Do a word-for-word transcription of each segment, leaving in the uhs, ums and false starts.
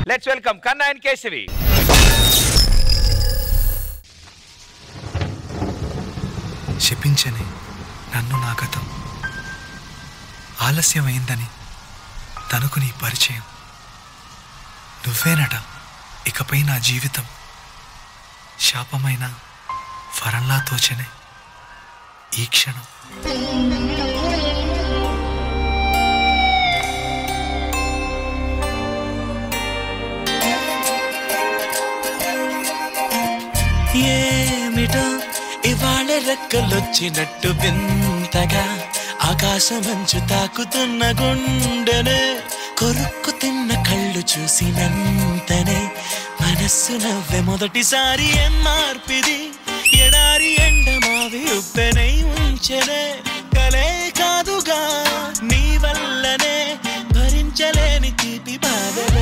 Let's welcome Kanna and Keshavi. శపించని నన్ను నా గతం, ఆలస్యమైందని తనకు నీ పరిచయం, నువ్వేనట ఇకపై నా జీవితం, శాపమైన వరంలా తోచనే ఈ క్షణం. ఏమిటో ఇవాళ రెక్కలొచ్చినట్టు వింతగా ఆకాశమంచు తాకుతున్న గుండెనే, కొరుక్కు తిన్న కళ్ళు చూసినంతనే మనస్సు నవ్వే మొదటిసారి. ఏం మార్పిది ఎడారి ఎండమావి ఉప్పెనై ఉంచెనే, కలే కాదుగా నీ వల్లనే భరించలేని తీపి బాధలే.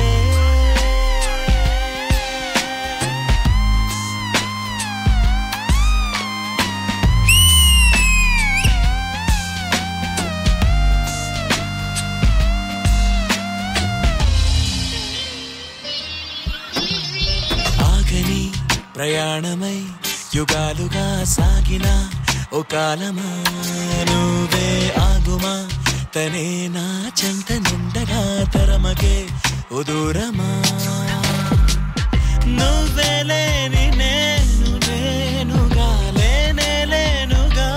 ప్రయాణమై యుగాలుగా సాగిన ఓ కాలమా, నువ్వే ఆగుమా తనే నా చెంత నిండగా తరమగే ఓ దూరమా. నువ్వే లేని నేను నేనుగా లేనే లేనుగా,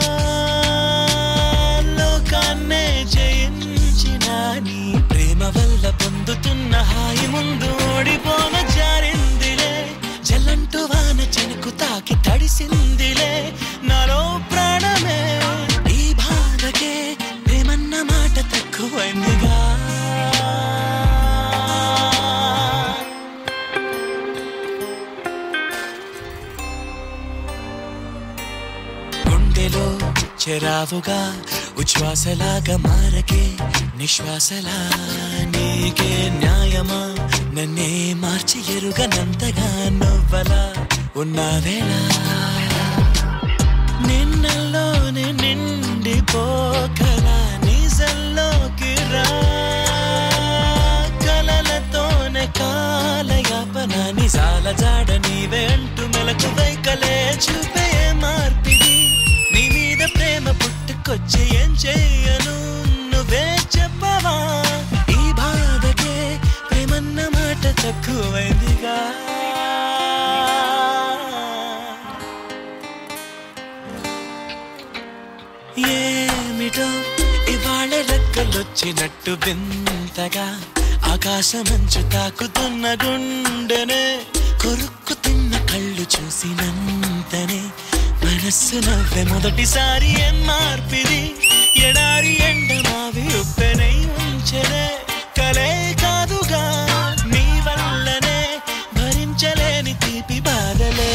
లోకాన్నే జయించిన నీ ప్రేమ వల్ల పొందుతున్న హాయి ముందు ఓడిపోన జారిందిలే. జల్లంటూ వాన చెనుకు తాకి తడిసిందిలే నాలో ప్రాణమే, ఈ బాధకే ప్రేమన్న మాట తక్కువైందిగా. గుండెలో చెరావుగా ఉచ్ఛ్వాసలాగా మారకే నిశ్వాసలా, నీకే న్యాయమా నన్నే మార్చి ఎరుగనంతగా నువ్వలా ఉన్నావేలా. నిన్నల్లోనే నిండిపోకలా నిజంలోకి రా, కలలతోనే కాలయాపన నిజాల జాడ నీవే అంటూ మెలకు వైకలే చూపే మార్పిది. నీ మీద ప్రేమ పుట్టుకొచ్చి ఏం చెయ్యను నువ్వే చెప్పవా, ఈ బాధకే ప్రేమన్న మాట తక్కువైందిగా. ఏమిటో ఇవాళ రెక్కలొచ్చినట్టు వింతగా ఆకాశమంచు తాకుతున్న గుండెనే, కొరుక్కు తిన్న కళ్ళు చూసినంతనే మనస్సు నవ్వే మొదటిసారి. ఏం మార్పిది ఎడారి ఎండమావి ఉప్పెనై ఉంచెనే, కలే కాదుగా నీ వల్లనే భరించలేని తీపి బాధలే.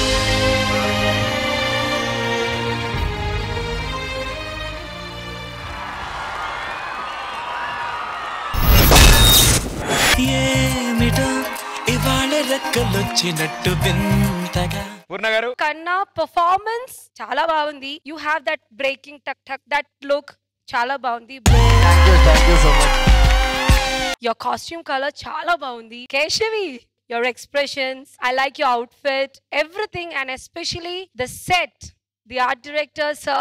ఏమిటో ఇవాళ రెక్కలొచ్చినట్టు వింతగా. పూర్ణ గారు, కన్నా పర్ఫార్మెన్స్ చాలా బాగుంది. యూ హ్యావ్ దట్ బ్రేకింగ్ టక్ టక్ దట్ లుక్ చాలా బాగుంది. యువర్ కాస్ట్యూమ్ కలర్ చాలా బాగుంది. Keshavi, your expressions, I like your outfit, everything, and especially the set, the art director sir.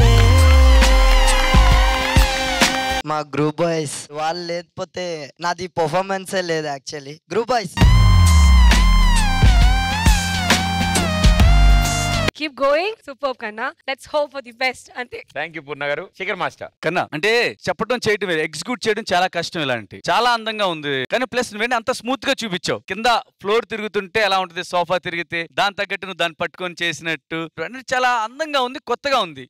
మా గ్రూప్ బాయ్స్ వాళ్ళు లేకపోతే నాది పర్ఫార్మెన్సే లేదు. Actually group boys keep going, superb Kanna, let's hope for the best. ante thank you Poorna గారు. Shekhar master. Kanna అంటే చెప్పడం చేయడం వేరే, ఎగ్జిక్యూట్ చేయడం చాలా కష్టం. ఇలాంటి చాలా అందంగా ఉంది కానీ ప్లస్ నువ్వేంటి అంత స్మూత్ గా చూపించావు. కింద ఫ్లోర్ తిరుగుతుంటే ఎలా ఉంటుంది, సోఫా తిరిగితే దాని తగ్గట్టు నువ్వు దాన్ని పట్టుకొని చేసినట్టు చాలా అందంగా ఉంది, కొత్తగా ఉంది.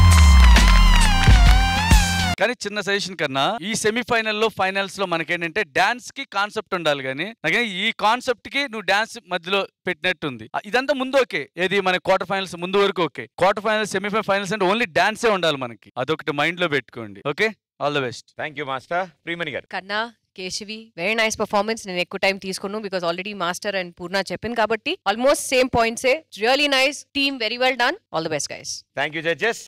కానీ చిన్న సజెషన్ కన్నా, ఈ సెమీఫైనల్ లో ఫైనల్స్ లో మనకేంటంటే డాన్స్ కి కాన్సెప్ట్ ఉండాలి కానీ నాకే ఈ కాన్సెప్ట్ కి నువ్వు డాన్స్ మధ్యలో పెట్టినట్టుంది. ఇదంతా ముందు ఓకే, ఏది మన క్వార్టర్ ఫైనల్స్ ముందు వరకు okay. Quarter finals semifinal finals అంటే ఓన్లీ డాన్సే ఉండాలి మనకి, అదొకటి మైండ్ లో పెట్టుకోండి. Okay, all the best. Thank you master. Priyamani గారు. Kanna, Keshavi, very nice performance. నేను ఎక్కువ టైం తీసుకున్నాను because already master and Poorna చెప్పింది కాబట్టి almost same points. Really nice team, very well done. All the best guys. Thank you judges.